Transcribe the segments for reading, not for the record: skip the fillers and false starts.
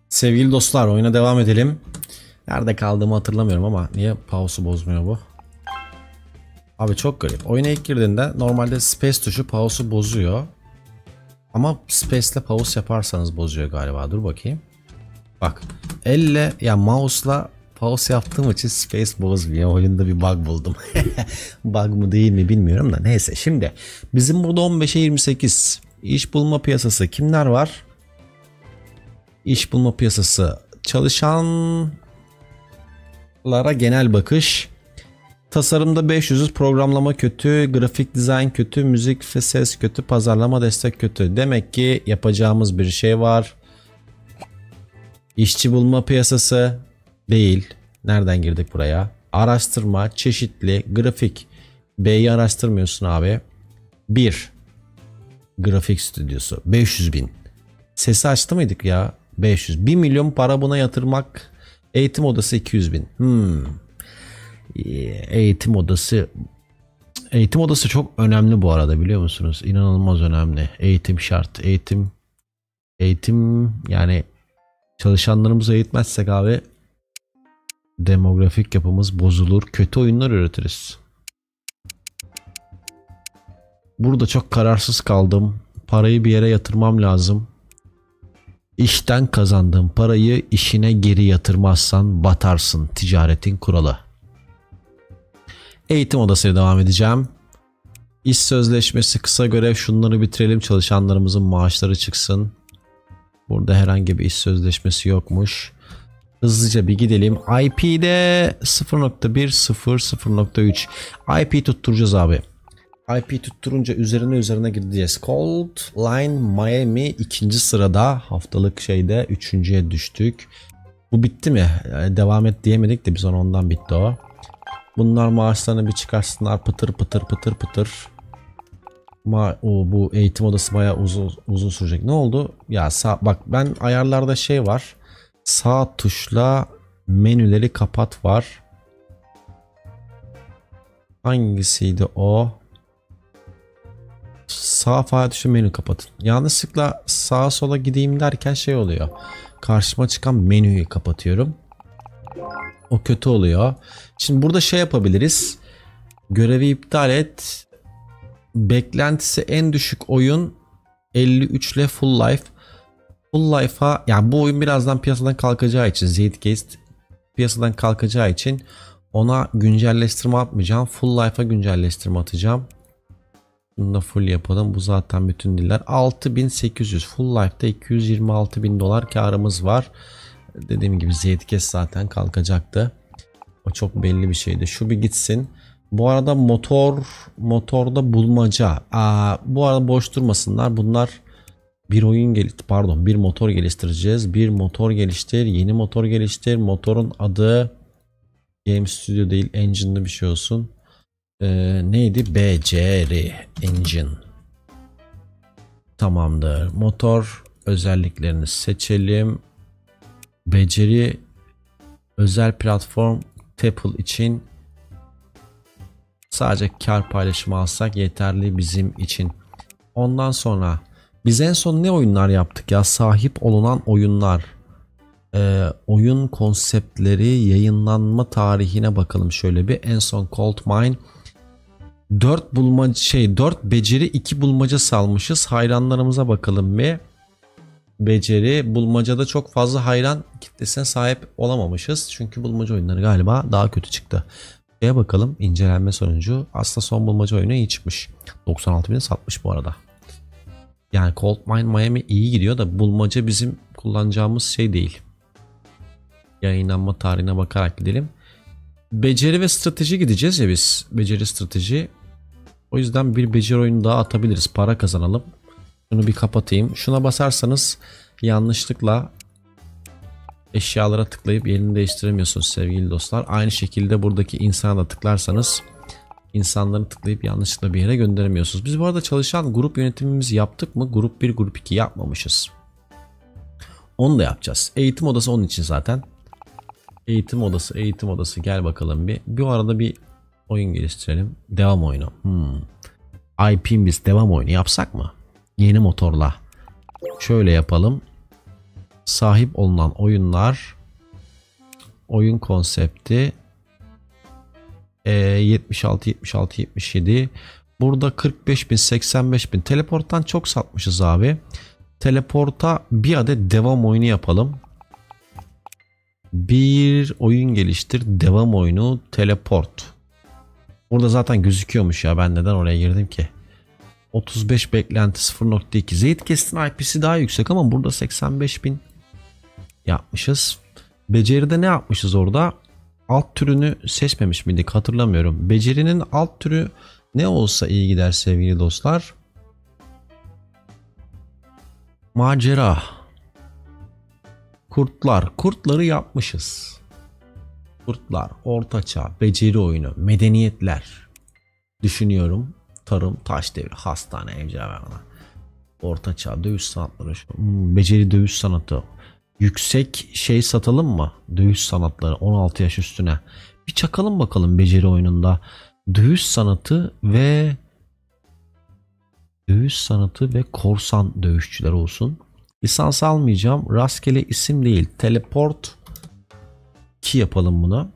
Sevgili dostlar, oyuna devam edelim. Nerede kaldığımı hatırlamıyorum ama niye pause'u bozmuyor bu? Abi çok garip. Oyuna ilk girdiğinde normalde space tuşu pause'u bozuyor. Ama space ile pause yaparsanız bozuyor galiba. Dur bakayım. Bak. Elle ya mouse'la pause yaptığım için space bozmuyor. Oyunda bir bug buldum. Bug mı değil mi bilmiyorum da neyse. Şimdi bizim burada 15'e 28 iş bulma piyasası kimler var? İş bulma piyasası çalışanlara genel bakış. Tasarımda 500'üz, programlama kötü, grafik dizayn kötü, müzik ve ses kötü, pazarlama destek kötü. Demek ki yapacağımız bir şey var. İşçi bulma piyasası değil. Nereden girdik buraya? Araştırma, çeşitli, grafik. B'yi araştırmıyorsun abi. 1. Grafik stüdyosu 500.000. Sesi açtı mıydık ya? 500. 1 milyon para buna yatırmak. Eğitim odası 200.000. Eğitim odası çok önemli bu arada, biliyor musunuz? İnanılmaz önemli. Eğitim şart. Eğitim yani çalışanlarımızı eğitmezsek abi demografik yapımız bozulur. Kötü oyunlar üretiriz. Burada çok kararsız kaldım. Parayı bir yere yatırmam lazım. İşten kazandığın parayı işine geri yatırmazsan batarsın. Ticaretin kuralı. Eğitim odasıyla devam edeceğim. İş sözleşmesi, kısa görev, şunları bitirelim. Çalışanlarımızın maaşları çıksın. Burada herhangi bir iş sözleşmesi yokmuş. Hızlıca bir gidelim. IP'de 0.1, 0, 0.3. IP tutturacağız abi. IP tutturunca üzerine gideceğiz. Cold Line Miami 2. sırada. Haftalık şeyde 3.'ye düştük. Bu bitti mi? Yani devam et diyemedik de biz ondan bitti o. Bunlar maaşlarını bir çıkarsınlar, pıtır pıtır. Bu eğitim odası bayağı uzun sürecek. Ne oldu? Ya bak ben ayarlarda şey var. Sağ tuşla menüleri kapat var. Hangisiydi o? Sağ fare tuşu menü kapatın. Yanlışlıkla sağa sola gideyim derken şey oluyor. Karşıma çıkan menüyü kapatıyorum. O kötü oluyor. Şimdi burada şey yapabiliriz. Görevi iptal et. Beklentisi en düşük oyun 53 ile Full Life. Full Life'a yani bu oyun birazdan piyasadan kalkacağı için, Zeitgeist piyasadan kalkacağı için ona güncelleştirme atmayacağım. Full Life'a güncelleştirme atacağım. Bunu da full yapalım. Bu zaten bütün diller. 6800. Full Life'da 226.000 dolar karımız var. Dediğim gibi Zeitgeist zaten kalkacaktı. O çok belli bir şeydi. Şu bir gitsin. Bu arada motorda bulmaca. Bu arada boş durmasınlar. Bunlar bir motor geliştireceğiz. Bir motor geliştir. Yeni motor geliştir. Motorun adı Game Studio değil, Engine'lı bir şey olsun. Neydi? BCR Engine. Tamamdır. Motor özelliklerini seçelim. Beceri özel platform Apple için sadece kar paylaşımı alsak yeterli bizim için. Ondan sonra biz en son ne oyunlar yaptık ya? Sahip olunan oyunlar. Oyun konseptleri, yayınlanma tarihine bakalım şöyle bir. En son Cold Mine 4 beceri 2 bulmaca salmışız. Hayranlarımıza bakalım bir. Beceri bulmacada çok fazla hayran kitlesine sahip olamamışız. Çünkü bulmaca oyunları galiba daha kötü çıktı. Şeye bakalım, incelenme sonucu. Aslında son bulmaca oyunu iyi çıkmış. 96.000'e satmış bu arada. Yani Cold Mine Miami iyi gidiyor da bulmaca bizim kullanacağımız şey değil. Yayınlanma tarihine bakarak gidelim. Beceri ve strateji gideceğiz ya biz. Beceri strateji. O yüzden bir beceri oyunu daha atabiliriz. Para kazanalım. Şunu bir kapatayım. Şuna basarsanız yanlışlıkla eşyalara tıklayıp yerini değiştiremiyorsunuz sevgili dostlar. Aynı şekilde buradaki insana da tıklarsanız insanları tıklayıp yanlışlıkla bir yere gönderemiyorsunuz. Biz bu arada çalışan grup yönetimimizi yaptık mı? Grup 1, grup 2 yapmamışız. Onu da yapacağız. Eğitim odası onun için zaten. Eğitim odası gel bakalım bir. Bu arada bir oyun geliştirelim. Devam oyunu. IP'miz devam oyunu yapsak mı? Yeni motorla. Şöyle yapalım. sahip olunan oyunlar, oyun konsepti 76 76 77. Burada 45.000 85.000. Teleporttan çok satmışız abi. Teleporta bir adet devam oyunu yapalım. Bir oyun geliştir, devam oyunu, teleport. Burada zaten gözüküyormuş ya, ben neden oraya girdim ki? 35 beklenti 0.2. Zeitgeist'in IP'si daha yüksek ama burada 85.000 yapmışız. Beceri'de ne yapmışız orada? Alt türünü seçmemiş miydik, hatırlamıyorum. Becerinin alt türü ne olsa iyi gider sevgili dostlar. Macera. Kurtlar. Kurtları yapmışız. Kurtlar, ortaçağ, beceri oyunu, medeniyetler. Düşünüyorum. Tarım, taş devri, hastane, evcil hayvanlar. Ortaçağ, dövüş sanatları. Beceri dövüş sanatı. Yüksek şey satalım mı? Dövüş sanatları 16 yaş üstüne. Bir çakalım bakalım beceri oyununda. Dövüş sanatı ve korsan dövüşçüler olsun. Lisans almayacağım. Rastgele isim değil. Teleport 2 yapalım bunu.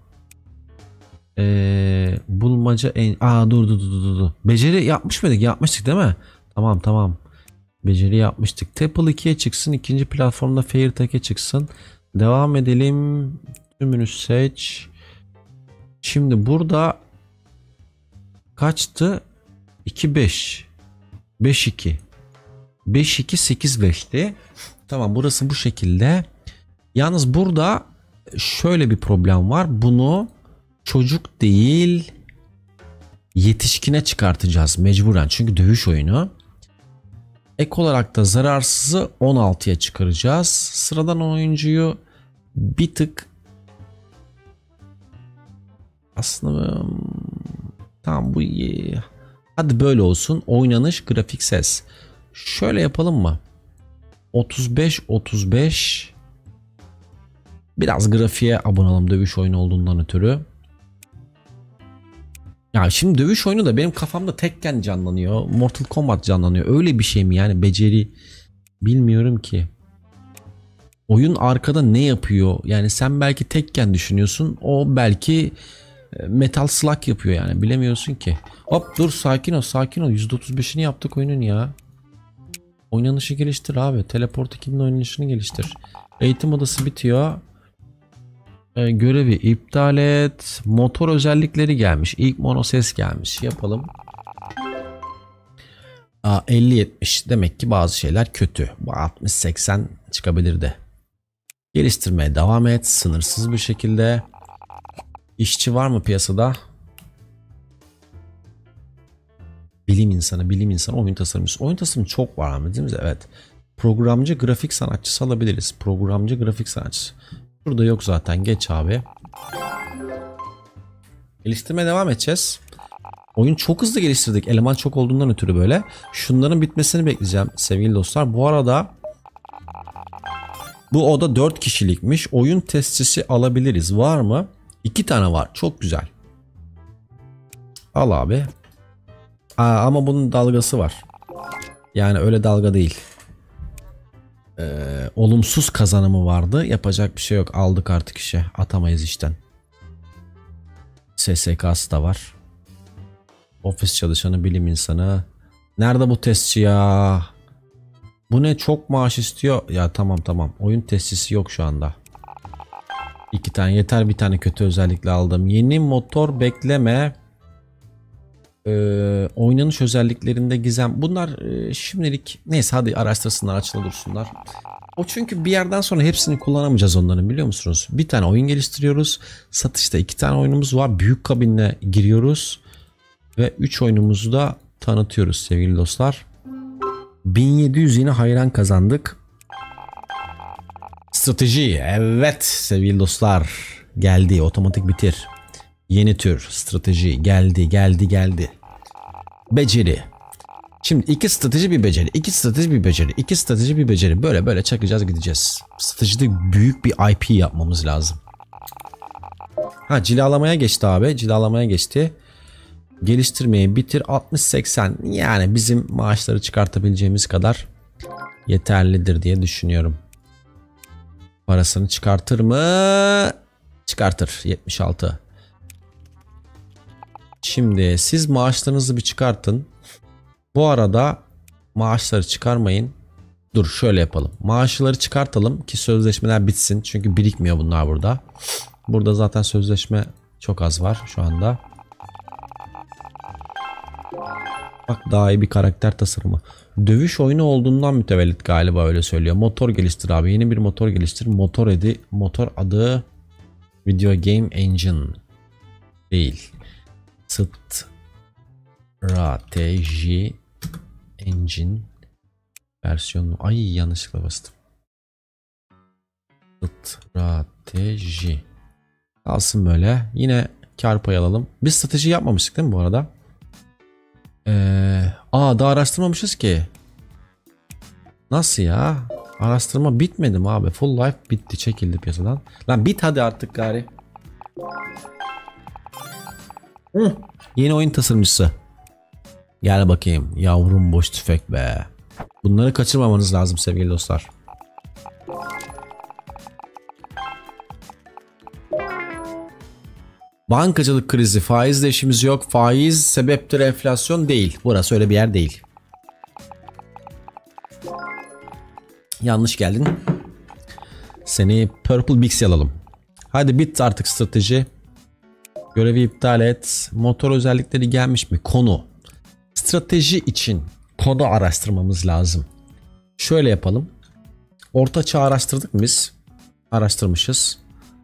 Bulmaca dur. Beceri yapmış mıydık? Yapmıştık değil mi? Tamam. Beceri yapmıştık. Temple 2'ye çıksın. İkinci platformda Fairtech'e çıksın. Devam edelim. Tümünü seç. Şimdi burada kaçtı? 2-5. 5-2. 5-2 8-5'ti. Tamam, burası bu şekilde. Yalnız burada şöyle bir problem var. Bunu çocuk değil yetişkine çıkartacağız mecburen. Çünkü dövüş oyunu. Ek olarak da zararsızı 16'ya çıkaracağız. Sıradan oyuncuyu bir tık aslında tamam, bu iyi. Hadi böyle olsun. Oynanış, grafik, ses. Şöyle yapalım mı? 35-35. Biraz grafiğe abonalım dövüş oyunu olduğundan ötürü. Ya şimdi dövüş oyunu da benim kafamda Tekken canlanıyor. Mortal Kombat canlanıyor. Öyle bir şey mi yani, beceri bilmiyorum ki. Oyun arkada ne yapıyor? Yani sen belki Tekken düşünüyorsun. O belki Metal Slug yapıyor yani. Bilemiyorsun ki. Hop dur, sakin ol. %35'ini yaptık oyunun ya. Oynanışı geliştir abi. Teleport 2'nin oynanışını geliştir. Eğitim odası bitiyor. Görevi iptal et. Motor özellikleri gelmiş. İlk monoses gelmiş. Yapalım. 50-70. Demek ki bazı şeyler kötü. 60-80 çıkabilirdi. Geliştirmeye devam et. Sınırsız bir şekilde. İşçi var mı piyasada? Bilim insanı, oyun tasarımcısı. Oyun tasarımı çok var ama değil mi? Evet. Programcı, grafik sanatçısı alabiliriz. Programcı, grafik sanatçısı. Burada yok zaten. Geç abi. Geliştirmeye devam edeceğiz. Oyun çok hızlı geliştirdik. Eleman çok olduğundan ötürü böyle. Şunların bitmesini bekleyeceğim sevgili dostlar. Bu arada bu oda 4 kişilikmiş. Oyun testisi alabiliriz. Var mı? 2 tane var. Çok güzel. Al abi. Ama bunun dalgası var. Yani öyle dalga değil. Olumsuz kazanımı vardı. Yapacak bir şey yok. Aldık artık işe. Atamayız işten. SSK'sı da var. Ofis çalışanı, bilim insanı. Nerede bu testçi ya? Bu ne, çok maaş istiyor. Ya tamam. Oyun testisi yok şu anda. 2 tane yeter, bir tane kötü özellikle aldım. Yeni motor bekleme. Oynanış özelliklerinde gizem. Bunlar şimdilik neyse, hadi araştırsınlar, açılı dursunlar. O çünkü bir yerden sonra hepsini kullanamayacağız onların, biliyor musunuz? Bir tane oyun geliştiriyoruz. Satışta 2 tane oyunumuz var. Büyük kabinle giriyoruz. Ve 3 oyunumuzu da tanıtıyoruz sevgili dostlar. 1700 yine hayran kazandık. Strateji, evet sevgili dostlar. Geldi, otomatik bitir. Yeni tür strateji geldi. Beceri. Şimdi 2 strateji bir beceri, 2 strateji bir beceri, 2 strateji bir beceri. Böyle çakacağız, gideceğiz. Stratejide büyük bir IP yapmamız lazım. Cilalamaya geçti abi. Cilalamaya geçti. Geliştirmeyi bitir. 60-80, yani bizim maaşları çıkartabileceğimiz kadar yeterlidir diye düşünüyorum. Parasını çıkartır mı? Çıkartır. 76. Şimdi siz maaşlarınızı bir çıkartın. Bu arada maaşları çıkarmayın. Dur şöyle yapalım. Maaşları çıkartalım ki sözleşmeler bitsin. Çünkü birikmiyor bunlar burada. Burada zaten sözleşme çok az var şu anda. Bak daha iyi bir karakter tasarımı. Dövüş oyunu olduğundan mütevellit galiba öyle söylüyor. Motor geliştir abi. Yeni bir motor geliştir. Motor adı Video Game Engine değil. Strateji Engine versiyonu. Ay yanlışlıkla bastım. Strateji. Kalsın böyle. Yine kar payı alalım. Biz strateji yapmamıştık değil mi bu arada? Daha araştırmamışız ki. Nasıl ya? Araştırma bitmedi mi abi? Full life bitti. Çekildi piyasadan. Lan bit hadi artık gari. Yeni oyun tasarımcısı. Gel bakayım. Yavrum boş tüfek be. Bunları kaçırmamanız lazım sevgili dostlar. Bankacılık krizi. Faizle işimiz yok. Faiz sebeptir enflasyon değil. Burası öyle bir yer değil. Yanlış geldin. Seni Purple Bix'i alalım. Hadi bit artık strateji. Görevi iptal et. Motor özellikleri gelmiş mi? Konu. Strateji için konu araştırmamız lazım. Şöyle yapalım. Orta çağ araştırdık mı biz? Araştırmışız.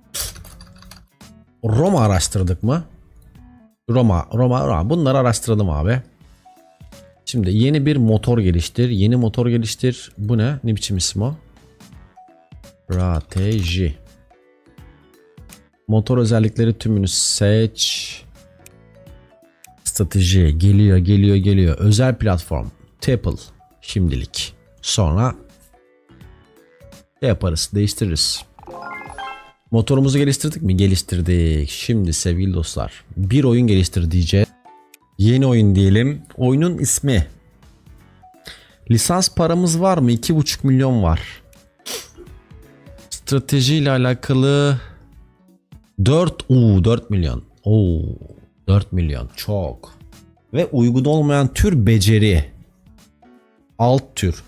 Roma araştırdık mı? Roma. Bunları araştıralım abi. Şimdi yeni bir motor geliştir. Yeni motor geliştir. Bu ne? Ne biçim isim o? Strateji. Motor özellikleri tümünü seç. Strateji. Geliyor. Özel platform. Teple. Şimdilik. Sonra yaparız. Değiştiririz. Motorumuzu geliştirdik mi? Geliştirdik. Şimdi sevgili dostlar. Bir oyun geliştir diyeceğiz. Yeni oyun diyelim. Oyunun ismi. Lisans paramız var mı? 2,5 milyon var. Strateji ile alakalı 4 milyon. 4 milyon çok. Ve uygun olmayan tür beceri. Alt tür.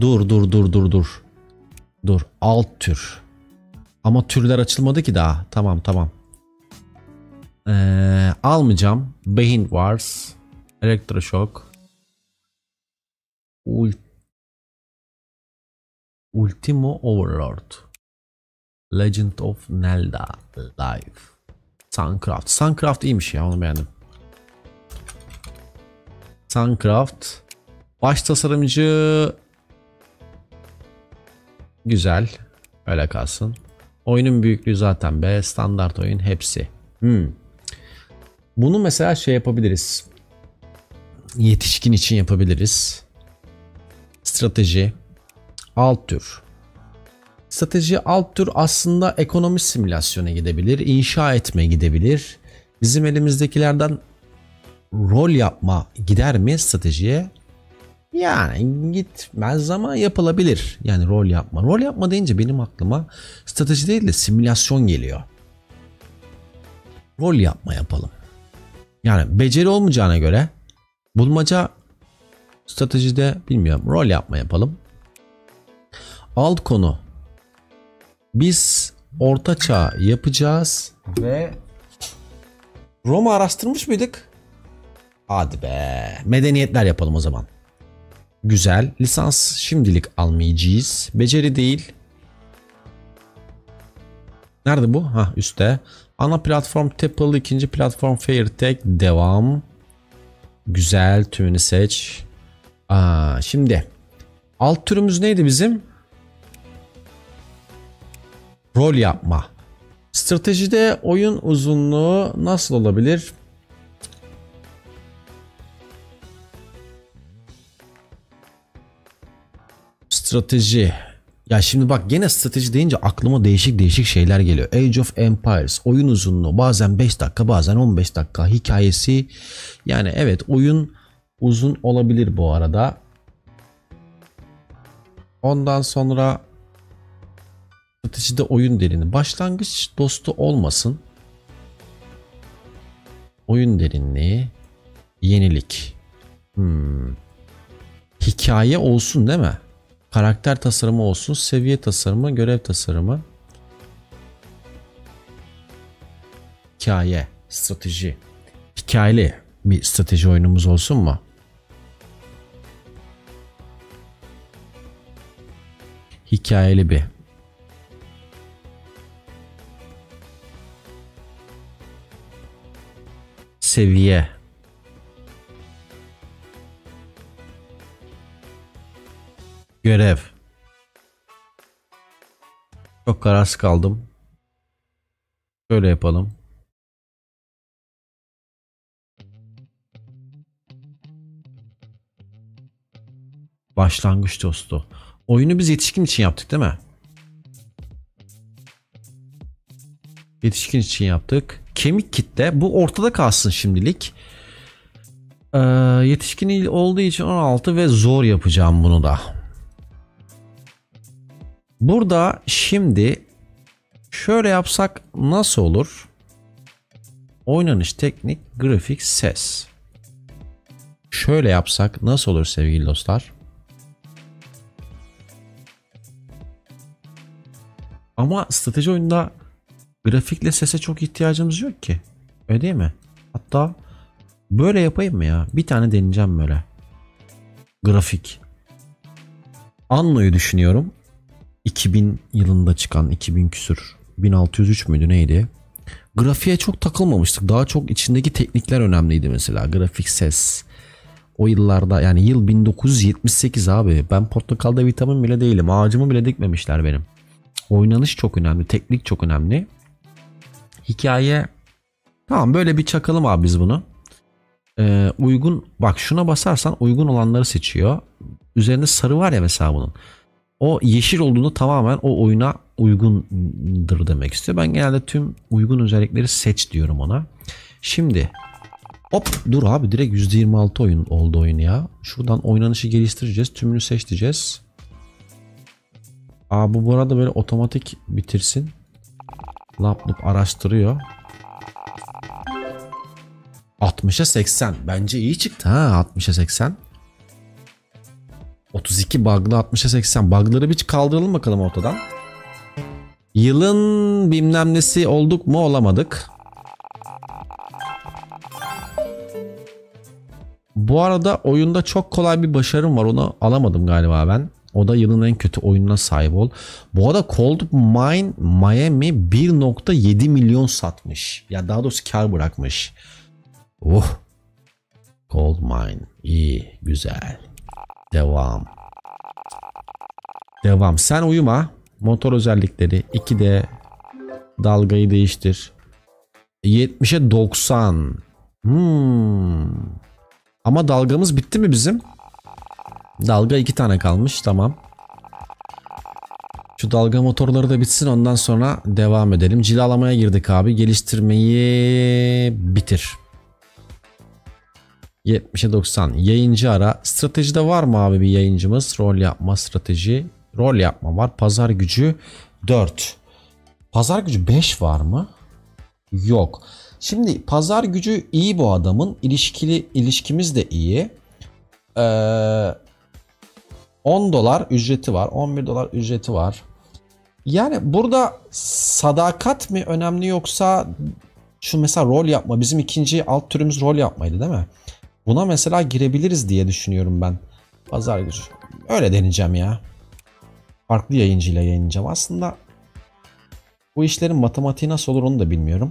Dur. Alt tür. Ama türler açılmadı ki daha. Tamam. Almayacağım. Behin Wars. Elektroshock. Ultimo Overlord. Legend of Nelda Live. Suncraft. Suncraft iyiymiş ya, onu beğendim. Suncraft. Baş tasarımcı güzel. Öyle kalsın. Oyunun büyüklüğü zaten be. Standart oyun hepsi. Bunu mesela şey yapabiliriz. Yetişkin için yapabiliriz. Strateji. Alt tür. Strateji alt tür aslında ekonomi simülasyona gidebilir. İnşa etme gidebilir. Bizim elimizdekilerden rol yapma gider mi stratejiye? Yani gitmez ama yapılabilir. Yani rol yapma. Rol yapma deyince benim aklıma strateji değil de simülasyon geliyor. Rol yapma yapalım. Yani beceri olmayacağına göre bulmaca stratejide bilmiyorum. Rol yapma yapalım. Alt konu. Biz orta çağ yapacağız ve Roma araştırmış mıydık? Hadi be. Medeniyetler yapalım o zaman. Güzel. Lisans şimdilik almayacağız. Beceri değil. Nerede bu? Üstte. Ana platform Teple, ikinci platform Fairtech. Devam. Güzel. Tümünü seç. Şimdi alt türümüz neydi bizim? Rol yapma. Stratejide oyun uzunluğu nasıl olabilir? Strateji. Ya şimdi bak, gene strateji deyince aklıma değişik şeyler geliyor. Age of Empires. Oyun uzunluğu bazen 5 dakika bazen 15 dakika. Hikayesi. Yani evet, oyun uzun olabilir bu arada. Ondan sonra Stratejide oyun derinliği. Başlangıç dostu olmasın. Oyun derinliği. Yenilik. Hikaye olsun değil mi? Karakter tasarımı olsun. Seviye tasarımı. Görev tasarımı. Hikaye. Strateji. Hikayeli bir strateji oyunumuz olsun mu? Hikayeli bir. Seviye. Görev. Çok kararsız kaldım. Şöyle yapalım. Başlangıç dostu. Oyunu biz yetişkin için yaptık değil mi? Yetişkin için yaptık. Kemik kitle. Bu ortada kalsın şimdilik. Yetişkin olduğu için 16 ve zor yapacağım bunu da. Burada şimdi şöyle yapsak nasıl olur? Oynanış, teknik, grafik, ses. Şöyle yapsak nasıl olur sevgili dostlar? Ama strateji oyunda grafikle sese çok ihtiyacımız yok ki. Öyle değil mi? Hatta böyle yapayım mı ya? Bir tane deneyeceğim böyle. Grafik. Anno'yu düşünüyorum. 2000 yılında çıkan 2000 küsür. 1603 müydü neydi? Grafiğe çok takılmamıştık. Daha çok içindeki teknikler önemliydi mesela. Grafik, ses. O yıllarda yani yıl 1978 abi. Ben portakalda vitamin bile değilim. Ağacımı bile dikmemişler benim. Oynanış çok önemli. Teknik çok önemli. Hikaye. Tamam böyle bir çakalım abi biz bunu. Uygun. Bak şuna basarsan uygun olanları seçiyor. Üzerinde sarı var ya mesela bunun. O yeşil olduğunu tamamen o oyuna uygundur demek istiyor. Ben genelde tüm uygun özellikleri seç diyorum ona. Şimdi hop dur abi direkt %26 oyun oldu oyun ya. Şuradan oynanışı geliştireceğiz. Tümünü seç diyeceğiz. Bu arada böyle otomatik bitirsin. Laptop araştırıyor. 60'a 80. Bence iyi çıktı ha 60'a 80. 32 bug'lı 60'a 80. Bug'ları bir kaldıralım bakalım ortadan. Yılın bilmem nesi olduk mu olamadık. Bu arada oyunda çok kolay bir başarım var. Onu alamadım galiba ben. O da yılın en kötü oyununa sahip ol. Bu arada Cold Mine Miami 1.7 milyon satmış. Ya daha doğrusu kar bırakmış. Cold Mine. İyi, güzel. Devam. Devam. Sen uyuma. Motor özellikleri 2D. Dalgayı değiştir. 70'e 90. Ama dalgamız bitti mi bizim? Dalga 2 tane kalmış. Tamam. Şu dalga motorları da bitsin. Ondan sonra devam edelim. Cilalamaya girdik abi. Geliştirmeyi bitir. 70'e 90. Yayıncı ara. Stratejide var mı abi bir yayıncımız? Rol yapma strateji. Rol yapma var. Pazar gücü 4. Pazar gücü 5 var mı? Yok. Şimdi pazar gücü iyi bu adamın. İlişkimiz de iyi. 10 dolar ücreti var. 11 dolar ücreti var. Yani burada sadakat mi önemli yoksa şu mesela rol yapma. Bizim ikinci alt türümüz rol yapmaydı değil mi? Buna mesela girebiliriz diye düşünüyorum ben. Pazar gücü. Öyle deneyeceğim ya. Farklı yayıncıyla yayınlayacağım. Aslında bu işlerin matematiği nasıl olur onu da bilmiyorum.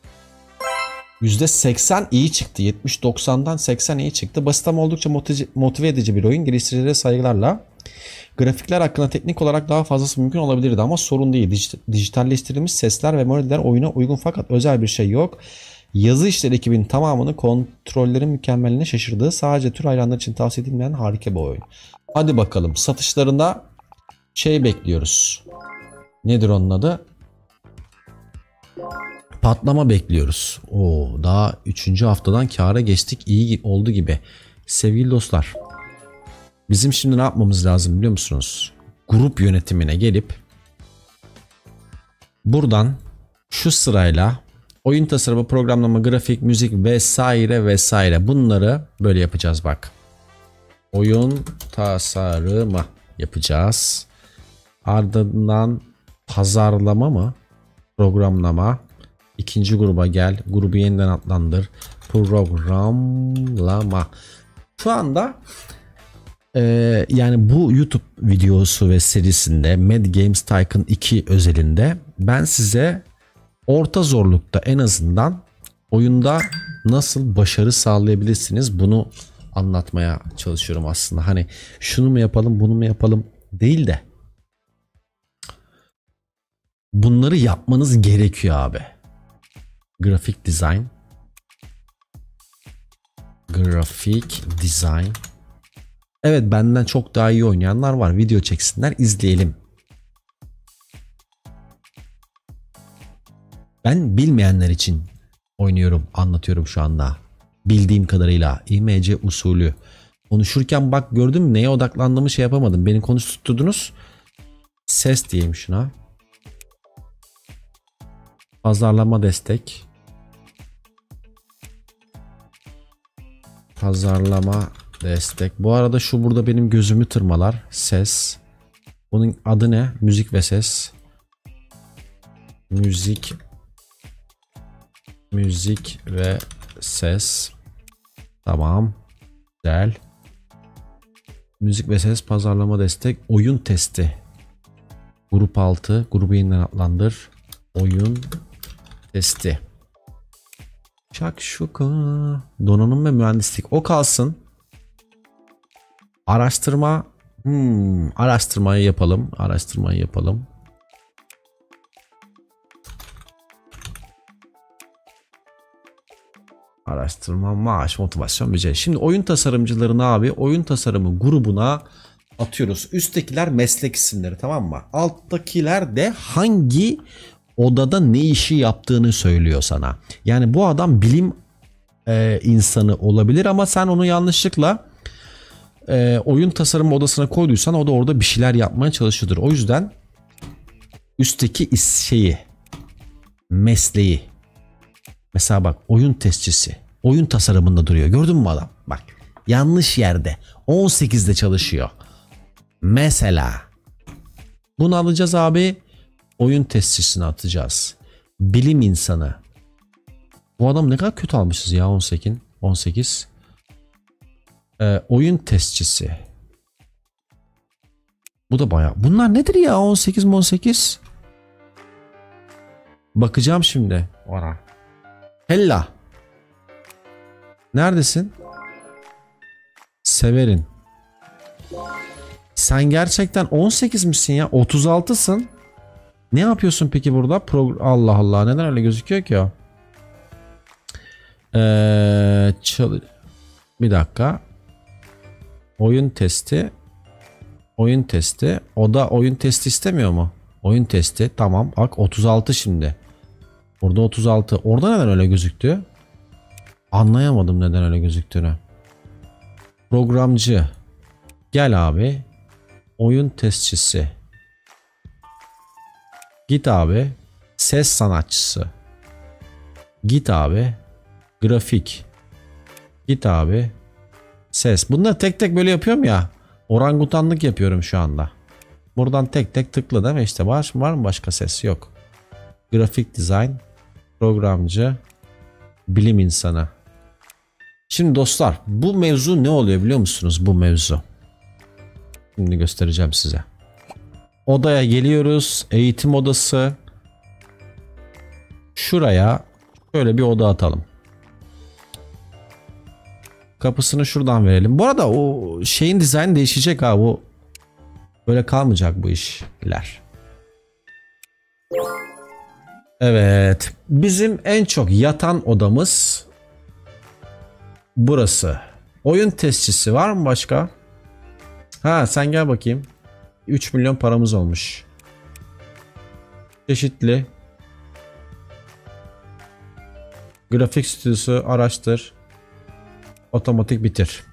%80 iyi çıktı. 70-90'dan 80 iyi çıktı. Basit ama oldukça motive edici bir oyun. Geliştiricilere saygılarla. Grafikler hakkında teknik olarak daha fazlası mümkün olabilirdi ama sorun değil. Dijitalleştirilmiş sesler ve melodiler oyuna uygun fakat özel bir şey yok. Yazı işleri ekibinin tamamını kontrollerin mükemmeline şaşırdığı sadece tür hayranlar için tavsiye edilmeyen harika bir oyun. Hadi bakalım satışlarında bekliyoruz. Nedir onun adı? Patlama bekliyoruz. Daha 3. haftadan kâra geçtik. İyi oldu gibi. Sevgili dostlar. Bizim şimdi ne yapmamız lazım biliyor musunuz? Grup yönetimine gelip Buradan şu sırayla oyun tasarımı, programlama, grafik, müzik vesaire vesaire bunları böyle yapacağız bak. Oyun tasarımı yapacağız. Ardından pazarlama mı? Programlama. İkinci gruba gel. Grubu yeniden adlandır. Programlama. Şu anda yani bu YouTube videosu ve serisinde Mad Games Tycoon 2 özelinde ben size orta zorlukta en azından oyunda nasıl başarı sağlayabilirsiniz bunu anlatmaya çalışıyorum aslında. Hani şunu mu yapalım, bunu mu yapalım değil de bunları yapmanız gerekiyor abi. Grafik design. Grafik design. Evet, benden çok daha iyi oynayanlar var. Video çeksinler, izleyelim. Ben bilmeyenler için oynuyorum, anlatıyorum şu anda. Bildiğim kadarıyla IMC usulü. Konuşurken bak gördün mü neye odaklandığımı şey yapamadım. Beni konuşturdunuz. Ses diyeyim şuna. Pazarlama destek. Pazarlama destek. Bu arada şu burada benim gözümü tırmalar. Ses. Bunun adı ne? Müzik ve ses. Müzik. Müzik ve ses. Tamam. Güzel. Müzik ve ses, pazarlama destek, oyun testi. Grup 6. Grubu yeniden adlandır. Oyun testi. Şakşuka. Donanım ve mühendislik. O kalsın. Araştırma. Araştırmayı yapalım. Araştırmayı yapalım. Araştırma, maaş, motivasyon, beceri. Şimdi oyun tasarımcılarını abi oyun tasarımı grubuna atıyoruz. Üsttekiler meslek isimleri, tamam mı? Alttakiler de hangi odada ne işi yaptığını söylüyor sana. Yani bu adam bilim insanı olabilir ama sen onu yanlışlıkla oyun tasarımı odasına koyduysan o da orada bir şeyler yapmaya çalışıyordur. O yüzden üstteki şeyi, mesleği. Mesela bak, oyun testçisi. Oyun tasarımında duruyor. Gördün mü adam? Bak, yanlış yerde. 18'de çalışıyor. Mesela bunu alacağız abi. Oyun testçisini atacağız. Bilim insanı. Bu adam ne kadar kötü almışız ya, 18. Oyun testçisi. Bu da bayağı. Bunlar nedir ya, 18? Bakacağım şimdi ona. Hella. Neredesin? Severin. Sen gerçekten 18 misin ya? 36'sın. Ne yapıyorsun peki burada? Allah Allah, neden öyle gözüküyor ki o? Bir dakika. Oyun testi. Oyun testi. O da oyun testi istemiyor mu? Oyun testi. Tamam. Bak 36 şimdi. Burada 36. Orada neden öyle gözüktü? Anlayamadım neden öyle gözüktüğünü. Programcı. Gel abi. Oyun testçisi. Git abi. Ses sanatçısı. Git abi. Grafik. Git abi. Ses. Bunları tek tek böyle yapıyorum ya. Orangutanlık yapıyorum şu anda. Buradan tek tek tıkla değil mi? İşte var mı başka ses? Yok. Grafik dizayn. Programcı. Bilim insanı. Şimdi dostlar, bu mevzu ne oluyor biliyor musunuz? Bu mevzu. Şimdi göstereceğim size. Odaya geliyoruz. Eğitim odası. Şuraya şöyle bir oda atalım. Kapısını şuradan verelim. Bu arada o şeyin dizaynı değişecek ha. Bu böyle kalmayacak bu işler. Evet. Bizim en çok yatan odamız burası. Oyun testçisi var mı başka? Ha, sen gel bakayım. 3 milyon paramız olmuş. Çeşitli. Grafik stüdyosu araştır. Otomatik bitir.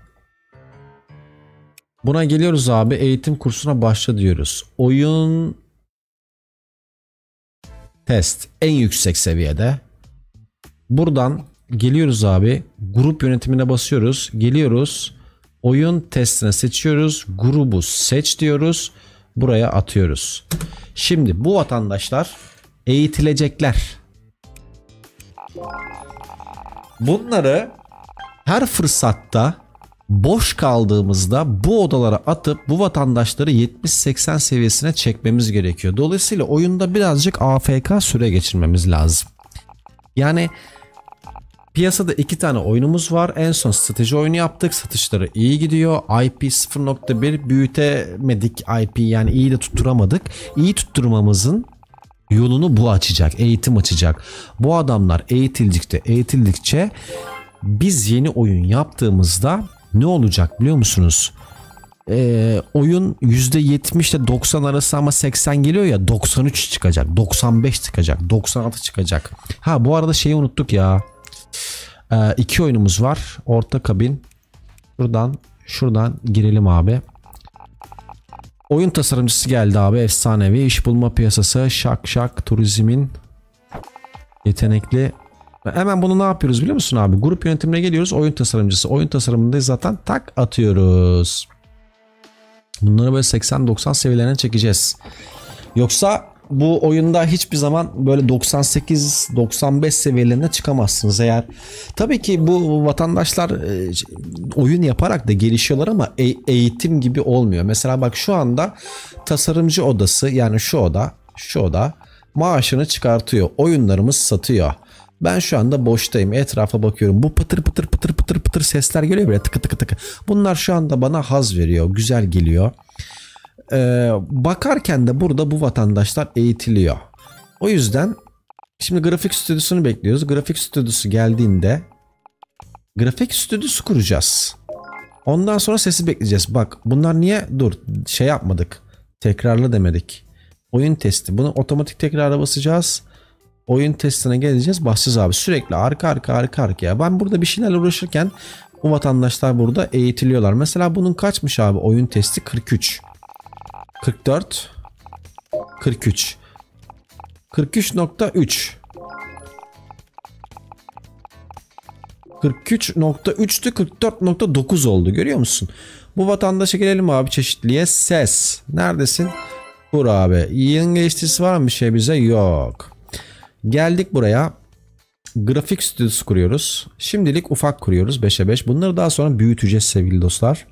Buna geliyoruz abi. Eğitim kursuna başla diyoruz. Oyun test en yüksek seviyede. Buradan geliyoruz abi. Grup yönetimine basıyoruz. Geliyoruz. Oyun testine seçiyoruz. Grubu seç diyoruz. Buraya atıyoruz. Şimdi bu vatandaşlar eğitilecekler. Bunları her fırsatta boş kaldığımızda bu odalara atıp bu vatandaşları 70-80 seviyesine çekmemiz gerekiyor. Dolayısıyla oyunda birazcık AFK süre geçirmemiz lazım. Yani piyasada 2 tane oyunumuz var. En son strateji oyunu yaptık. Satışları iyi gidiyor. IP 0.1 büyütemedik IP, yani iyi de tutturamadık. İyi tutturmamızın yolunu bu açacak. Eğitim açacak. Bu adamlar eğitildikçe biz yeni oyun yaptığımızda ne olacak biliyor musunuz? Oyun %70 ile 90 arası ama 80 geliyor ya, 93 çıkacak, 95 çıkacak, 96 çıkacak. Ha bu arada şeyi unuttuk ya. 2 oyunumuz var. Orta kabin. Şuradan girelim abi. Oyun tasarımcısı geldi abi. Efsanevi. İş bulma piyasası. Şak turizmin yetenekli. Hemen bunu ne yapıyoruz biliyor musun abi? Grup yönetimine geliyoruz. Oyun tasarımcısı. Oyun tasarımında zaten tak atıyoruz. Bunları böyle 80-90 seviyelerine çekeceğiz. Yoksa bu oyunda hiçbir zaman böyle 98-95 seviyelerine çıkamazsınız eğer. Tabii ki bu vatandaşlar oyun yaparak da gelişiyorlar ama eğitim gibi olmuyor. Mesela bak şu anda tasarımcı odası, yani şu oda maaşını çıkartıyor. Oyunlarımız satıyor. Ben şu anda boştayım. Etrafa bakıyorum. Bu pıtır pıtır sesler geliyor böyle, tıkı tıkı. Bunlar şu anda bana haz veriyor. Güzel geliyor. Bakarken de burada bu vatandaşlar eğitiliyor. O yüzden şimdi grafik stüdyosunu bekliyoruz. Grafik stüdyosu geldiğinde grafik stüdyosu kuracağız. Ondan sonra sesi bekleyeceğiz. Bak bunlar niye şey yapmadık. Tekrarla demedik. Oyun testi. Bunu otomatik tekrara basacağız. Oyun testine geleceğiz. Basacağız abi. Sürekli arka ya. Ben burada bir şeylerle uğraşırken bu vatandaşlar burada eğitiliyorlar. Mesela bunun kaçmış abi? Oyun testi 43. 44 43 43.3 43.3'tü 44.9 oldu, görüyor musun? Bu vatandaşa gelelim abi, çeşitliye. Ses neredesin? Bur abi. Yeni geliştirisi var mı bir şey bize? Yok. Geldik buraya. Grafik stüdyosu kuruyoruz. Şimdilik ufak kuruyoruz, 5'e 5. Bunları daha sonra büyüteceğiz sevgili dostlar.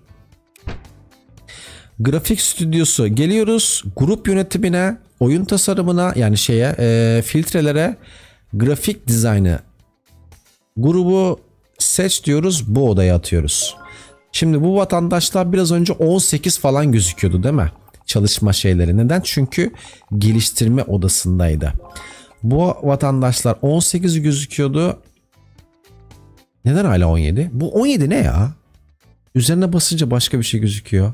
Grafik stüdyosu geliyoruz. Grup yönetimine, oyun tasarımına, yani filtrelere, grafik dizaynı, grubu seç diyoruz. Bu odaya atıyoruz. Şimdi bu vatandaşlar biraz önce 18 falan gözüküyordu değil mi? Çalışma şeyleri. Neden? Çünkü geliştirme odasındaydı. Bu vatandaşlar 18 gözüküyordu. Neden hala 17? Bu 17 ne ya? Üzerine basınca başka bir şey gözüküyor.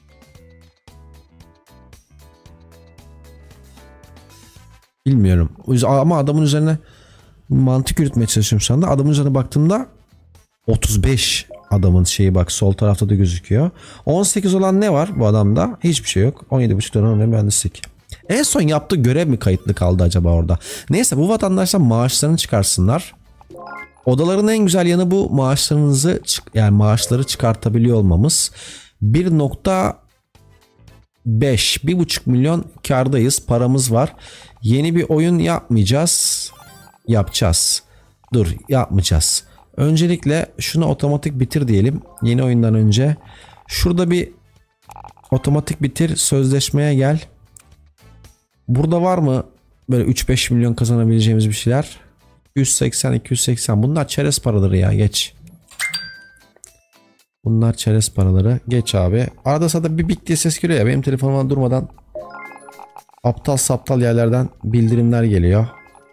Bilmiyorum. Ama adamın üzerine mantık yürütmeye çalışıyorum şu anda. Adamın üzerine baktığımda 35 adamın şeyi, bak sol tarafta da gözüküyor. 18 olan ne var bu adamda? Hiçbir şey yok. 17,5 dönem mühendislik. En son yaptığı görev mi kayıtlı kaldı acaba orada? Neyse, bu vatandaşlar maaşlarını çıkarsınlar. Odaların en güzel yanı bu maaşları çıkartabiliyor olmamız. 1,5 milyon kardayız. Paramız var. Yeni bir oyun yapmayacağız. Yapacağız. Yapmayacağız. Öncelikle şunu otomatik bitir diyelim. Yeni oyundan önce. Şurada bir otomatik bitir, sözleşmeye gel. Burada var mı böyle 3-5 milyon kazanabileceğimiz bir şeyler? 180-280. Bunlar çerez paraları ya, geç. Bunlar çerez paraları. Geç abi. Arada sırada bir bik diye ses geliyor ya. Benim telefonuma durmadan aptal saptal yerlerden bildirimler geliyor.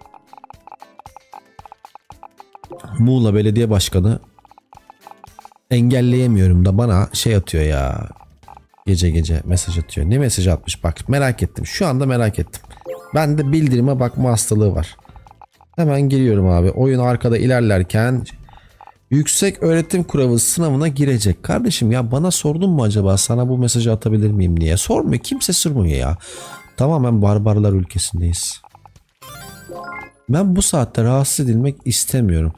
Muğla Belediye Başkanı, engelleyemiyorum da bana şey atıyor ya. Gece mesaj atıyor. Ne mesaj atmış bak, merak ettim. Şu anda merak ettim. Bende bildirime bakma hastalığı var. Hemen giriyorum abi. Oyun arkada ilerlerken yüksek öğretim kuralı sınavına girecek. Kardeşim ya, bana sordun mu acaba sana bu mesajı atabilir miyim diye? Sormuyor. Kimse sormuyor ya. Tamamen barbarlar ülkesindeyiz. Ben bu saatte rahatsız edilmek istemiyorum.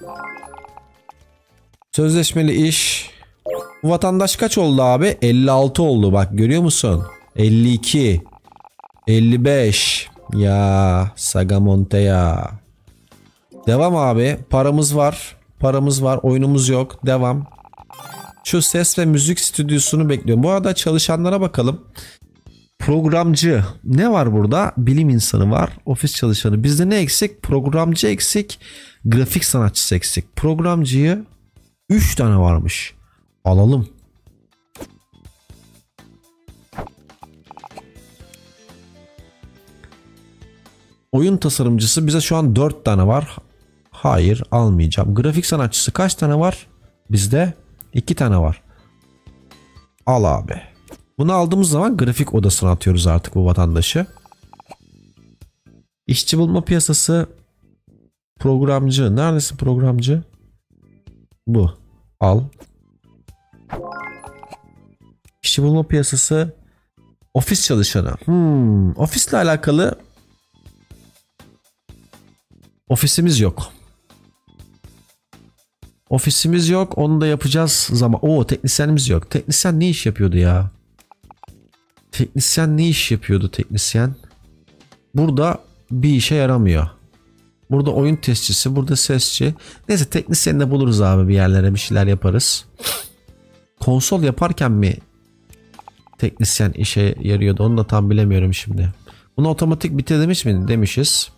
Sözleşmeli iş. Bu vatandaş kaç oldu abi? 56 oldu bak, görüyor musun? 52. 55. Ya Sagamonte ya. Devam abi. Paramız var. Paramız var. Oyunumuz yok. Devam. Şu ses ve müzik stüdyosunu bekliyorum. Bu arada çalışanlara bakalım. Programcı. Ne var burada? Bilim insanı var. Ofis çalışanı. Bizde ne eksik? Programcı eksik. Grafik sanatçısı eksik. Programcıyı 3 tane varmış. Alalım. Oyun tasarımcısı bize şu an 4 tane var. Hayır, almayacağım. Grafik sanatçısı kaç tane var? Bizde 2 tane var. Al abi. Bunu aldığımız zaman grafik odasına atıyoruz artık bu vatandaşı. İşçi bulma piyasası, programcı. Neredesin programcı? Bu. Al. İşçi bulma piyasası, ofis çalışanı. Ofisle alakalı ofisimiz yok. Ofisimiz yok. Onu da yapacağız zaman. Oo, teknisyenimiz yok. Teknisyen ne iş yapıyordu ya? Teknisyen ne iş yapıyordu teknisyen? Burada bir işe yaramıyor. Burada oyun testçisi, burada sesçi. Neyse, teknisyeni de buluruz abi, bir yerlere bir şeyler yaparız. Konsol yaparken mi teknisyen işe yarıyordu, onu da tam bilemiyorum şimdi. Bunu otomatik bitir demiş mi? Demişiz.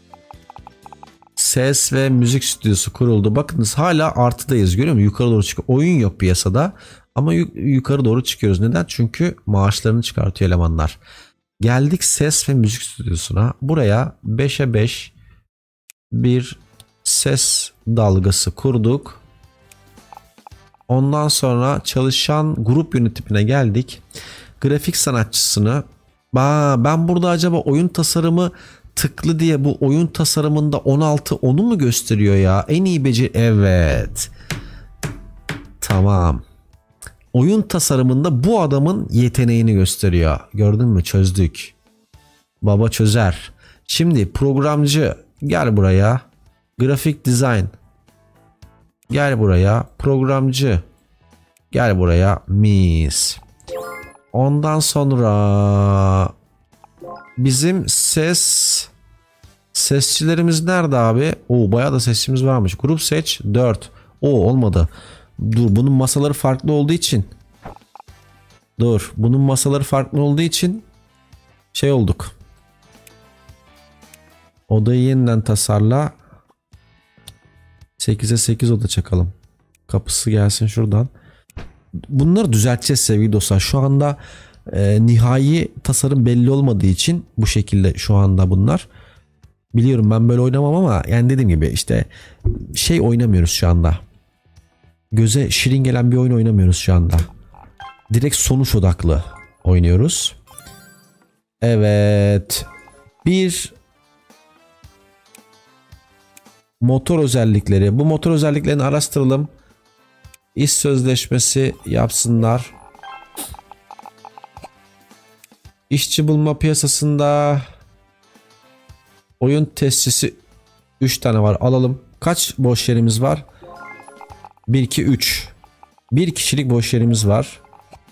Ses ve müzik stüdyosu kuruldu. Bakınız hala artıdayız, görüyor musun? Yukarı doğru çıkıyor. Oyun yok piyasada ama yukarı doğru çıkıyoruz. Neden? Çünkü maaşlarını çıkartıyor elemanlar. Geldik ses ve müzik stüdyosuna. Buraya 5'e 5 bir ses dalgası kurduk. Ondan sonra çalışan grup yönetimine geldik. Grafik sanatçısını. Ben burada acaba oyun tasarımı tıklı diye bu oyun tasarımında 16 onu mu gösteriyor ya? En iyi beceri. Evet. Tamam. Oyun tasarımında bu adamın yeteneğini gösteriyor. Gördün mü? Çözdük. Baba çözer. Şimdi programcı gel buraya. Grafik design gel buraya. Programcı gel buraya. Mis. Ondan sonra bizim sesçilerimiz nerede abi? Oo, bayağı da sesçimiz varmış. Grup seç 4. Oo, olmadı. Dur, bunun masaları farklı olduğu için. Bunun masaları farklı olduğu için şey olduk. Odayı yeniden tasarla. 8'e 8 oda çakalım. Kapısı gelsin şuradan. Bunları düzelteceğiz sevgili dostlar. Şu anda nihai tasarım belli olmadığı için bu şekilde şu anda bunlar. Biliyorum ben böyle oynamam ama yani dediğim gibi işte şey oynamıyoruz şu anda. Göze şirin gelen bir oyun oynamıyoruz şu anda. Direkt sonuç odaklı oynuyoruz. Evet. Bir motor özellikleri. Bu motor özelliklerini araştıralım. İş sözleşmesi yapsınlar. İşçi bulma piyasasında oyun testçisi 3 tane var. Alalım. Kaç boş yerimiz var? 1, 2, 3. 1 kişilik boş yerimiz var.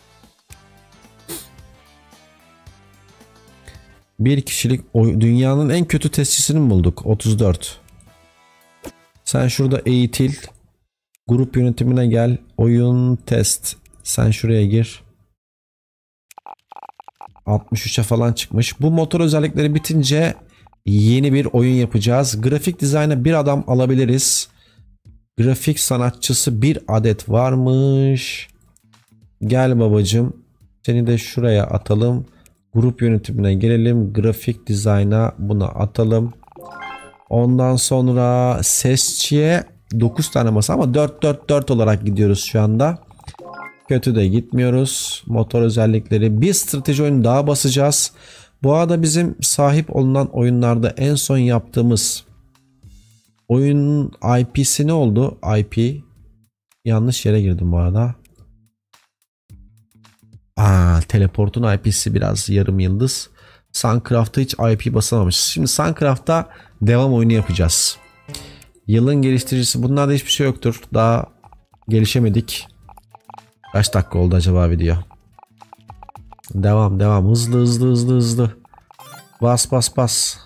1 kişilik dünyanın en kötü testçisini mi bulduk? 34. Sen şurada eğitil. Grup yönetimine gel. Oyun test. Sen şuraya gir. 63'e falan çıkmış. Bu motor özellikleri bitince yeni bir oyun yapacağız. Grafik dizayna bir adam alabiliriz. Grafik sanatçısı bir adet varmış. Gel babacım. Seni de şuraya atalım. Grup yönetimine gelelim. Grafik dizayna buna atalım. Ondan sonra sesçiye 9 tane masa ama 4-4-4 olarak gidiyoruz şu anda. Kötü de gitmiyoruz. Motor özellikleri. Bir strateji oyunu daha basacağız. Bu arada bizim sahip olunan oyunlarda en son yaptığımız oyun IP'si ne oldu? IP. Yanlış yere girdim bu arada. Teleport'un IP'si biraz yarım yıldız. Suncraft'ta hiç IP basamamışız. Şimdi Suncraft'ta devam oyunu yapacağız. Yılın geliştiricisi, bunlarda hiçbir şey yoktur. Daha gelişemedik. Kaç dakika oldu acaba video? Devam. Hızlı. Bas.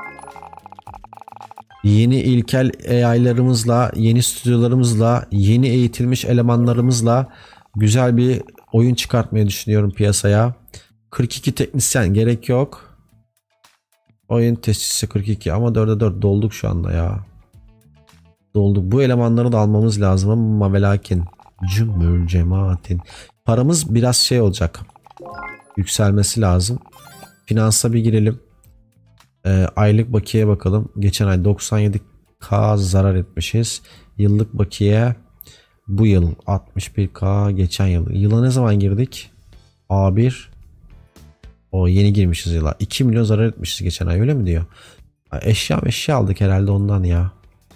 Yeni ilkel AI'larımızla, yeni stüdyolarımızla, yeni eğitilmiş elemanlarımızla güzel bir oyun çıkartmayı düşünüyorum piyasaya. 42 teknisyen gerek yok. Oyun testisi 42 ama 4'e 4 dolduk şu anda ya. Dolduk. Bu elemanları da almamız lazım ama ve lakin cümül cemaatin. Paramız biraz şey olacak. Yükselmesi lazım. Finansa bir girelim. Aylık bakiye bakalım. Geçen ay 97k zarar etmişiz. Yıllık bakiye bu yıl 61k, geçen yıl. Yıla ne zaman girdik? A1. O yeni girmişiz yıla. 2 milyon zarar etmişiz geçen ay, öyle mi diyor? Eşya aldık herhalde ondan ya.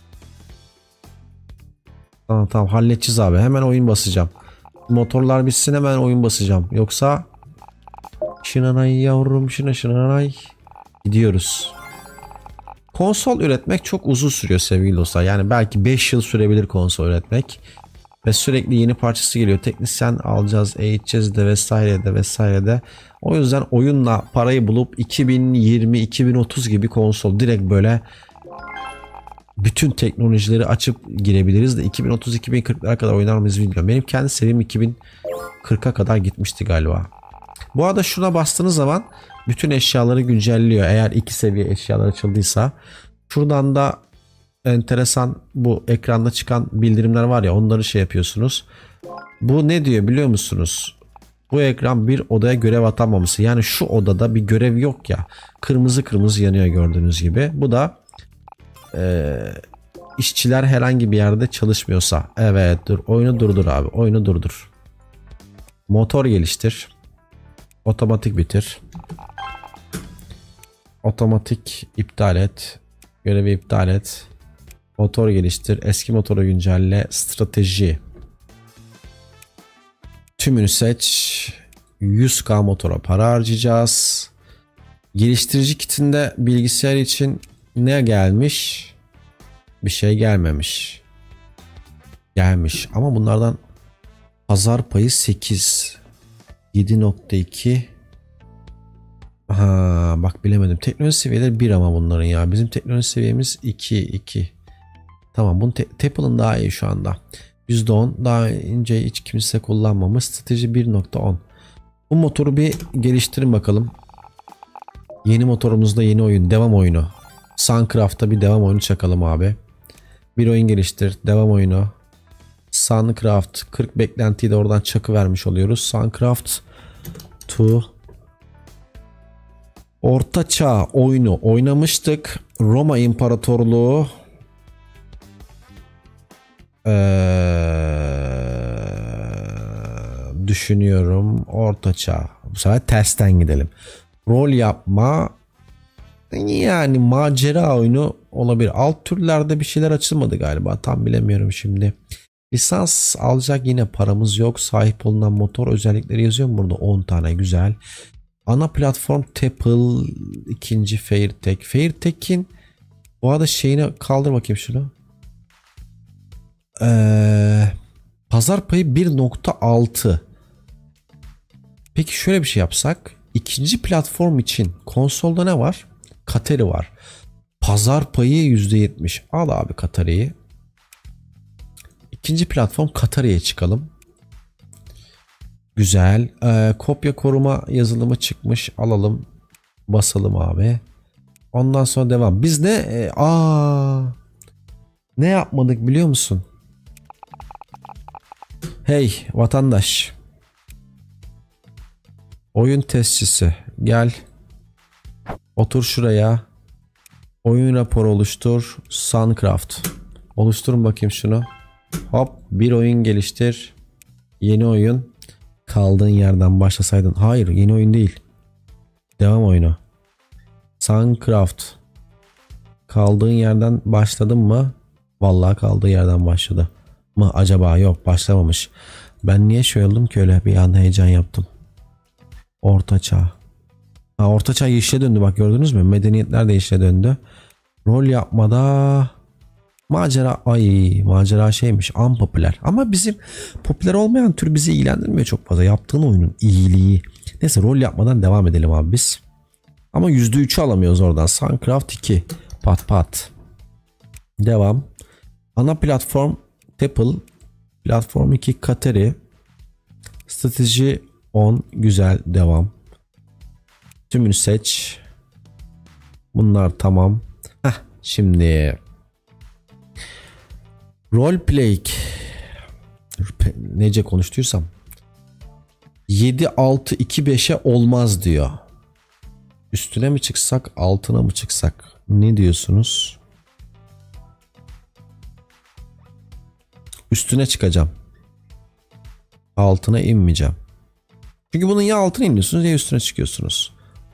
Tamam halledeceğiz abi. Hemen oyun basacağım. Motorlar bitsin hemen oyun basacağım. Yoksa şınanay yavrum şınanay. Gidiyoruz. Konsol üretmek çok uzun sürüyor sevgili dostlar. Yani belki 5 yıl sürebilir konsol üretmek. Ve sürekli yeni parçası geliyor. Teknisyen alacağız, eğiteceğiz de vesaire de. O yüzden oyunla parayı bulup 2020-2030 gibi konsol direkt böyle bütün teknolojileri açıp girebiliriz de 2030-2040'lara kadar oynar mıyız bilmiyorum. Benim kendi seviyem 2040'a kadar gitmişti galiba. Bu arada şuna bastığınız zaman bütün eşyaları güncelliyor. Eğer 2 seviye eşyalar açıldıysa. Şuradan da enteresan bu ekranda çıkan bildirimler var ya, onları şey yapıyorsunuz. Bu ne diyor biliyor musunuz? Bu ekran bir odaya görev atanmaması. Yani şu odada bir görev yok ya. Kırmızı yanıyor gördüğünüz gibi. Bu da işçiler herhangi bir yerde çalışmıyorsa. Evet dur, oyunu durdur abi, oyunu durdur. Motor geliştir. Otomatik bitir. Otomatik iptal et. Görevi iptal et. Motor geliştir. Eski motoru güncelle. Strateji. Tümünü seç. 100k motora para harcayacağız. Geliştirici kitinde bilgisayar için ne gelmiş? Bir şey gelmemiş. Gelmiş ama bunlardan pazar payı 8. 7.2. Ha bak bilemedim. Teknoloji seviyeleri 1 ama bunların ya. Bizim teknoloji seviyemiz 2. Tamam, bunun Apple'ın daha iyi şu anda. %10 daha önce hiç kimse kullanmamış. Strateji 1.10. Bu motoru bir geliştirin bakalım. Yeni motorumuzda yeni oyun. Devam oyunu. Suncraft'ta bir devam oyunu çakalım abi. Bir oyun geliştir. Devam oyunu. Suncraft. 40 beklentiyi de oradan çakı vermiş oluyoruz. Suncraft 2. Orta Çağ oyunu oynamıştık. Roma İmparatorluğu. Düşünüyorum. Orta Çağ. Bu sefer tersten gidelim. Rol yapma. Yani macera oyunu olabilir. Alt türlerde bir şeyler açılmadı galiba. Tam bilemiyorum şimdi. Lisans alacak yine paramız yok. Sahip olunan motor özellikleri yazıyor mu burada? 10 tane güzel. Ana platform Teppel. İkinci Fairtech. Fairtech'in bu arada şeyini kaldır bakayım şunu. Pazar payı 1.6. Peki şöyle bir şey yapsak. İkinci platform için konsolda ne var? Katari var. Pazar payı %70. Al abi Katari'yi. İkinci platform Katari'ye çıkalım. Güzel. Kopya koruma yazılımı çıkmış. Alalım. Basalım abi. Ondan sonra devam. Biz ne? Ne yapmadık biliyor musun? Hey vatandaş. Oyun testçisi. Gel. Otur şuraya. Oyun raporu oluştur. Suncraft. Oluşturun bakayım şunu. Hop. Bir oyun geliştir. Yeni oyun. Kaldığın yerden başlasaydın. Hayır, yeni oyun değil. Devam oyunu. Suncraft. Kaldığın yerden başladın mı? Vallahi kaldığı yerden başladı mı acaba? Yok, başlamamış. Ben niye şöyle oldum ki, öyle bir anda heyecan yaptım. Orta Çağ. Orta Çağ yeşile döndü, bak gördünüz mü? Medeniyetler de yeşile döndü. Rol yapmada macera şeymiş, unpopüler. Ama bizim popüler olmayan tür bizi ilgilendirmiyor çok fazla. Yaptığın oyunun iyiliği. Neyse rol yapmadan devam edelim abi biz. Ama %3'ü alamıyoruz oradan. Suncraft 2. Pat pat. Devam. Ana platform Temple. Platform 2 Kateri. Strateji 10. Güzel. Devam. Tümünü seç. Bunlar tamam. Şimdi roleplay nece konuştuysam 7-6-2-5'e olmaz diyor. Üstüne mi çıksak, altına mı çıksak? Ne diyorsunuz? Üstüne çıkacağım. Altına inmeyeceğim. Çünkü bunun ya altına iniyorsunuz ya üstüne çıkıyorsunuz.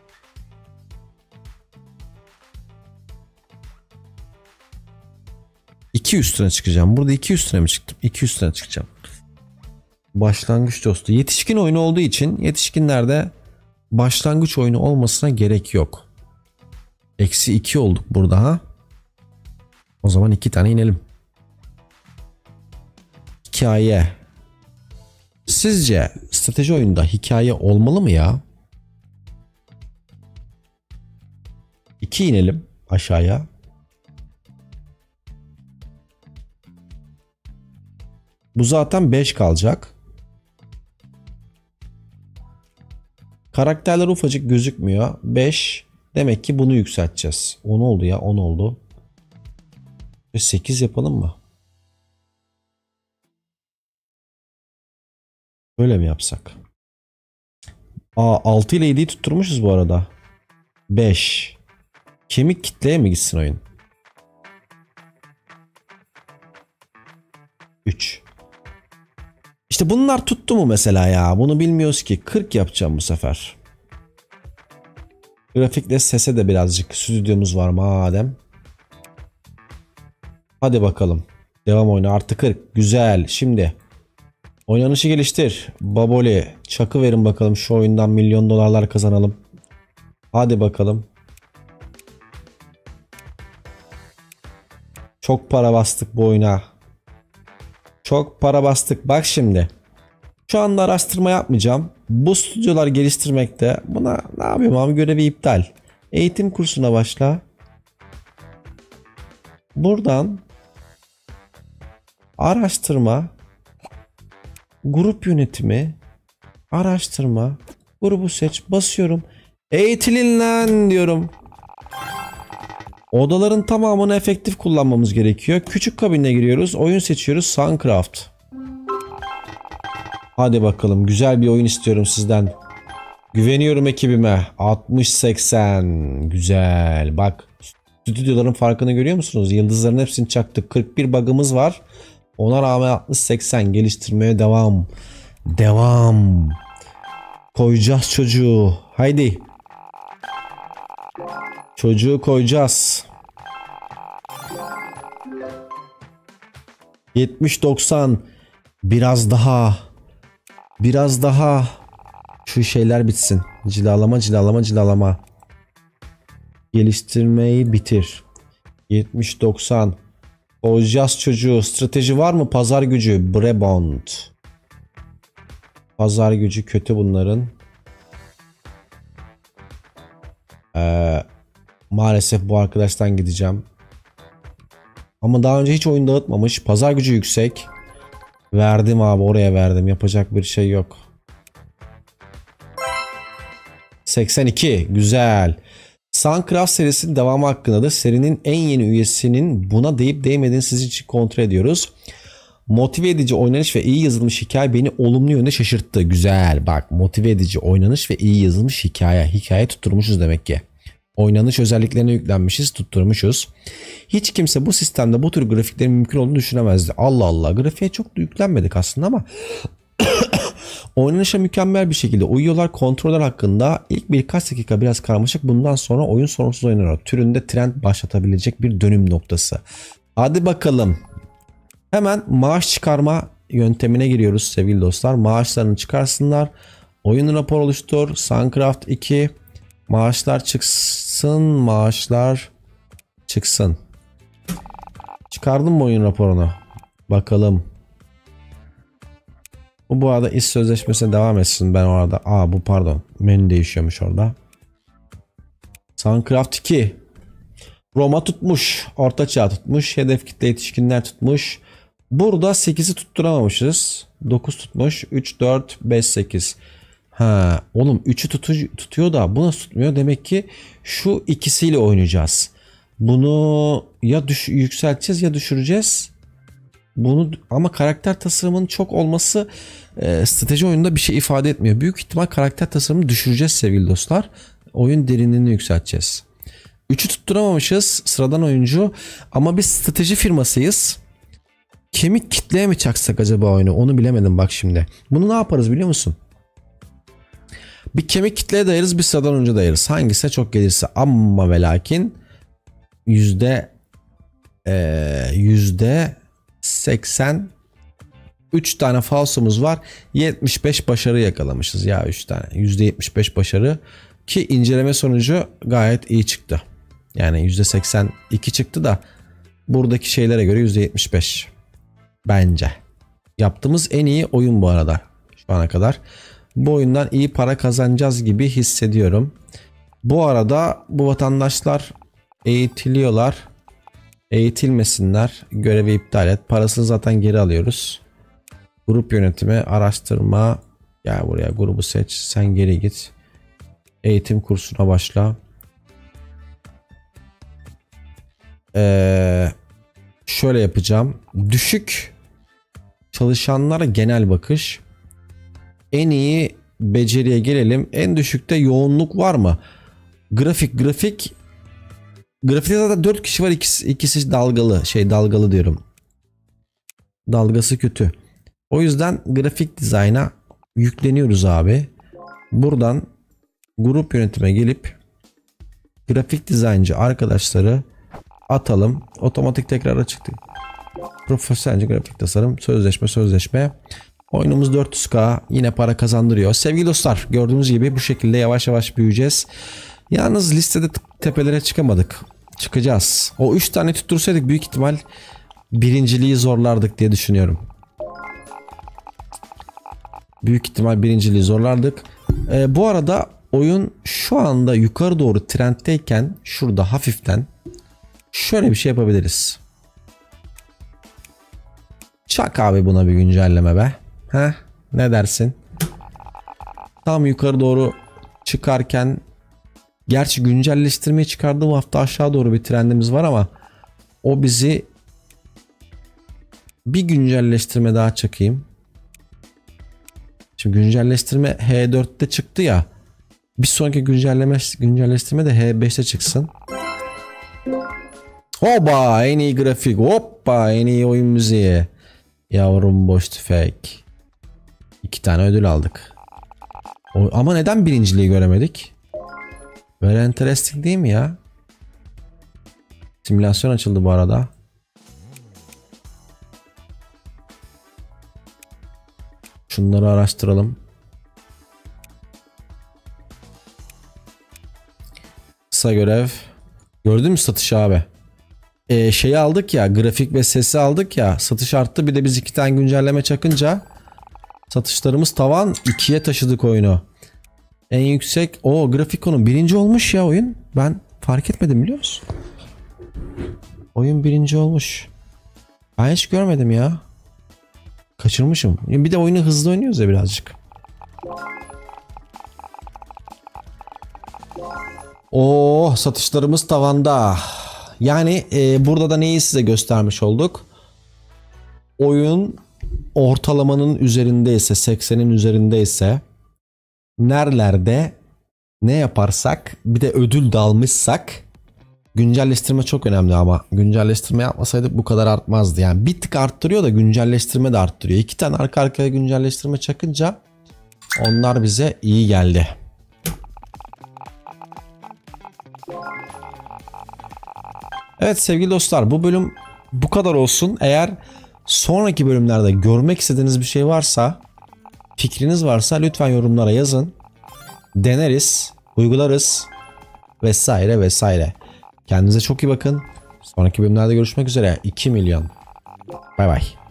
İki üstüne çıkacağım. Burada 2 üstüne mi çıktım? 2 üstüne çıkacağım. Başlangıç dostu. Yetişkin oyunu olduğu için yetişkinlerde başlangıç oyunu olmasına gerek yok. -2 olduk burada ha. O zaman 2 tane inelim. Hikaye. Sizce strateji oyunda hikaye olmalı mı ya? 2 inelim aşağıya. Bu zaten 5 kalacak. Karakterler ufacık gözükmüyor. 5. Demek ki bunu yükselteceğiz. 10 oldu ya, 10 oldu. 8 yapalım mı? Böyle mi yapsak? 6 ile 7'yi tutturmuşuz bu arada. 5. Kemik kitleye mi gitsin oyun? 3. İşte bunlar tuttu mu mesela ya? Bunu bilmiyoruz ki. 40 yapacağım bu sefer. Grafikle sese de birazcık stüdyomuz var madem. Hadi bakalım. Devam oyunu artı 40. Güzel. Şimdi oynanışı geliştir. Baboli. Çakı verin bakalım. Şu oyundan milyon dolarlar kazanalım. Hadi bakalım. Çok para bastık bu oyuna. Çok para bastık. Bak şimdi. Şu anda araştırma yapmayacağım. Bu stüdyolar geliştirmekte. Buna ne yapayım abi, görevi iptal. Eğitim kursuna başla. Buradan araştırma, grup yönetimi, araştırma, grubu seç, basıyorum. Eğitilin lan diyorum. Odaların tamamını efektif kullanmamız gerekiyor. Küçük kabine giriyoruz. Oyun seçiyoruz. Suncraft. Hadi bakalım. Güzel bir oyun istiyorum sizden. Güveniyorum ekibime. 60-80. Güzel. Bak. Stüdyoların farkını görüyor musunuz? Yıldızların hepsini çaktık. 41 bug'ımız var. Ona rağmen 60-80. Geliştirmeye devam. Devam. Koyacağız çocuğu. Haydi. Çocuğu koyacağız. 70-90. Biraz daha. Biraz daha. Şu şeyler bitsin. Cilalama, cilalama, cilalama. Geliştirmeyi bitir. 70-90. Koyacağız çocuğu. Strateji var mı? Pazar gücü. Brabant. Pazar gücü kötü bunların. Maalesef bu arkadaştan gideceğim. Ama daha önce hiç oyun dağıtmamış. Pazar gücü yüksek. Verdim abi, oraya verdim. Yapacak bir şey yok. 82. Güzel. Suncraft serisinin devamı hakkındadır. Serinin en yeni üyesinin buna değip değmediğini sizin için kontrol ediyoruz. Motive edici oynanış ve iyi yazılmış hikaye beni olumlu yönde şaşırttı. Güzel. Bak, motive edici oynanış ve iyi yazılmış hikaye. Hikaye tutturmuşuz demek ki. Oynanış özelliklerine yüklenmişiz, tutturmuşuz. Hiç kimse bu sistemde bu tür grafiklerin mümkün olduğunu düşünemezdi. Allah Allah, grafiğe çok da yüklenmedik aslında ama oynanışa mükemmel bir şekilde uyuyorlar. Kontroller hakkında ilk birkaç dakika biraz karmaşık. Bundan sonra oyun sorunsuz oynanıyor. Türünde trend başlatabilecek bir dönüm noktası. Hadi bakalım. Hemen maaş çıkarma yöntemine giriyoruz sevgili dostlar. Maaşlarını çıkarsınlar. Oyun rapor oluştur. Suncraft 2. Maaşlar çıksın. Maaşlar Çıksın. Çıkardın mı oyun raporunu? Bakalım. Bu arada iş sözleşmesine devam etsin. Ben orada. Bu pardon. Menü değişiyormuş orada. Suncraft 2. Roma tutmuş. Orta Çağ tutmuş. Hedef kitle yetişkinler tutmuş. Burada 8'i tutturamamışız. 9 tutmuş. 3, 4, 5, 8. Oğlum 3'ü tutuyor da bu nasıl tutmuyor? Demek ki şu ikisiyle oynayacağız. Bunu ya yükselteceğiz ya düşüreceğiz. Bunu ama karakter tasarımının çok olması strateji oyununda bir şey ifade etmiyor. Büyük ihtimal karakter tasarımını düşüreceğiz sevgili dostlar. Oyun derinliğini yükselteceğiz. 3'ü tutturamamışız, sıradan oyuncu, ama biz strateji firmasıyız. Kemik kitleye mi çaksak acaba oyunu? Onu bilemedim bak şimdi. Bunu ne yaparız biliyor musun? Bir kemik kitleye dayarız, bir sıradan oyuncu dayarız. Hangisi çok gelirse, ama ve lakin %80 3 tane falsomuz var. 75 başarı yakalamışız ya, 3 tane. %75 başarı ki inceleme sonucu gayet iyi çıktı. Yani %82 çıktı da buradaki şeylere göre %75 bence. Yaptığımız en iyi oyun bu arada şu ana kadar. Bu oyundan iyi para kazanacağız gibi hissediyorum. Bu arada bu vatandaşlar eğitiliyorlar. Eğitilmesinler. Görevi iptal et. Parasını zaten geri alıyoruz. Grup yönetimi, araştırma. Gel buraya, grubu seç. Sen geri git. Eğitim kursuna başla. Şöyle yapacağım. Düşük çalışanlara genel bakış. En iyi beceriye gelelim. En düşükte yoğunluk var mı? Grafikte zaten 4 kişi var. İkisi dalgalı. Dalgalı diyorum. Dalgası kötü. O yüzden grafik dizayna yükleniyoruz abi. Buradan grup yönetime gelip grafik dizayncı arkadaşları atalım. Otomatik tekrara çıktı. Profesyonelce grafik tasarım, sözleşme. Oyunumuz 400k, yine para kazandırıyor. Sevgili dostlar, gördüğünüz gibi bu şekilde yavaş yavaş büyüyeceğiz. Yalnız listede tepelere çıkamadık. Çıkacağız. O 3 tane tuttursaydık büyük ihtimal birinciliği zorlardık diye düşünüyorum. Büyük ihtimal birinciliği zorlardık. Bu arada oyun şu anda yukarı doğru trenddeyken şurada hafiften şöyle bir şey yapabiliriz. Çak abi buna bir güncelleme be. Ne dersin? Tam yukarı doğru çıkarken, gerçi güncelleştirmeyi çıkardığım hafta aşağı doğru bir trendimiz var ama o bizi bir güncelleştirme daha çakayım. Şimdi güncelleştirme H4'te çıktı ya. Bir sonraki güncelleştirme de H5'te çıksın. Hoppa, en iyi grafik. Hoppa, en iyi oyun müziği. Yavrum boş tüfek. 2 tane ödül aldık. Ama neden birinciliği göremedik? Böyle interesting değil mi ya? Simülasyon açıldı bu arada. Şunları araştıralım. Kısa görev. Gördün mü satışı abi? Şeyi aldık ya, grafik ve sesi aldık ya, satış arttı. Bir de biz 2 tane güncelleme çakınca satışlarımız tavan, 2'ye taşıdık oyunu. En yüksek Grafikon'un birinci olmuş ya oyun. Ben fark etmedim biliyor musun? Oyun birinci olmuş. Ben hiç görmedim ya. Kaçırmışım. Bir de oyunu hızlı oynuyoruz ya birazcık. Satışlarımız tavanda. Yani burada da neyi size göstermiş olduk? Oyun ortalamanın üzerindeyse, 80'in üzerindeyse, nerelerde ne yaparsak, bir de ödül de almışsak, güncelleştirme çok önemli ama güncelleştirme yapmasaydık bu kadar artmazdı. Yani bir tık arttırıyor da güncelleştirme de arttırıyor. 2 tane arka arkaya güncelleştirme çakınca onlar bize iyi geldi. Evet sevgili dostlar, bu bölüm bu kadar olsun. Eğer sonraki bölümlerde görmek istediğiniz bir şey varsa, fikriniz varsa lütfen yorumlara yazın. Deneriz, uygularız vesaire vesaire. Kendinize çok iyi bakın. Sonraki bölümlerde görüşmek üzere. 2 milyon. Bay bay.